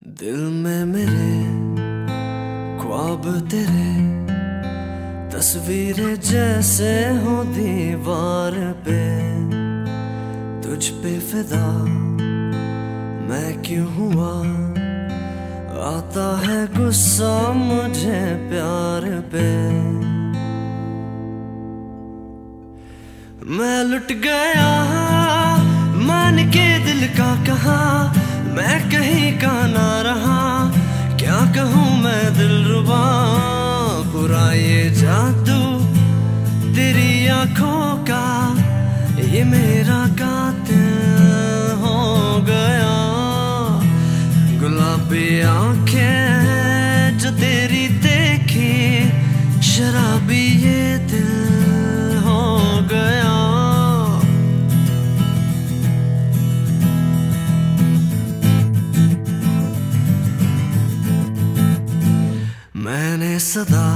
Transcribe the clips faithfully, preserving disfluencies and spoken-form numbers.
दिल में मेरे ख्वाब तेरे, तस्वीरें जैसे हो दीवार पे। तुझ पे फिदा मैं क्यों हुआ, आता है गुस्सा मुझे प्यार पे। मैं लुट गया मान के दिल का कहा, मैं कहीं का ना रहा। क्या कहूँ मैं दिलरुबा, बुरा ये जादू तेरी आंखों का, ये मेरा कातिल हो गया। गुलाबी आंखें जो तेरी देखी, शराबी ये दिल हो गया। मैंने सदा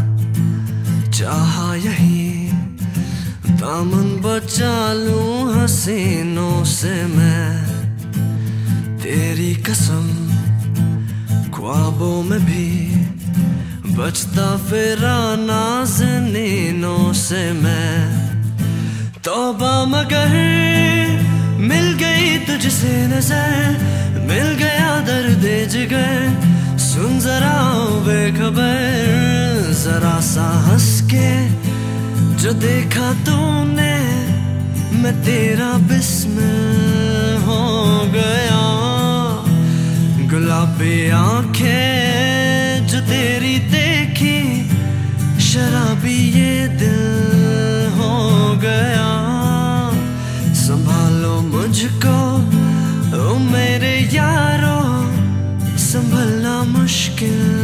चाहा यही, दामन बचा लूं हसीनों से मैं। तेरी कसम ख्वाबों में भी बचता फिरा नाज़नीनों से मैं। तौबा मगर मिल गई तुझसे नजर, मिल गया दर्द जिगर। सुन जरा बेखबर, जरा सा हंस के जो देखा तूने, मैं तेरा बिस्मिल हो गया। गुलाबी आंखें जो तेरी देखी, शराबी ये दिल हो गया। संभालो मुझको ओ मेरे यारो, संभलना मुश्किल